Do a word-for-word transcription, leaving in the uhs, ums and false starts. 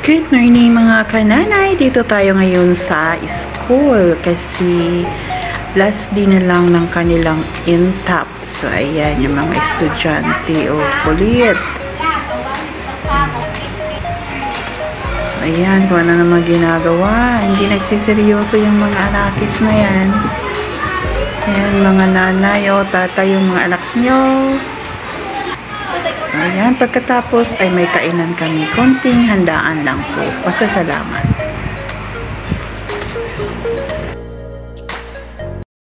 Good morning mga kananay! Dito tayo ngayon sa school kasi last day na lang ng kanilang intap. So ayan yung mga estudyante o kulit. So ayan kung ano naman ginagawa. Hindi nagsiseryoso yung mga anakis na yan. Ayan mga nanay o tatay yung mga anak nyo. So, ayan, pagkatapos ay may kainan kami. Konting handaan lang po. Pasasalamat.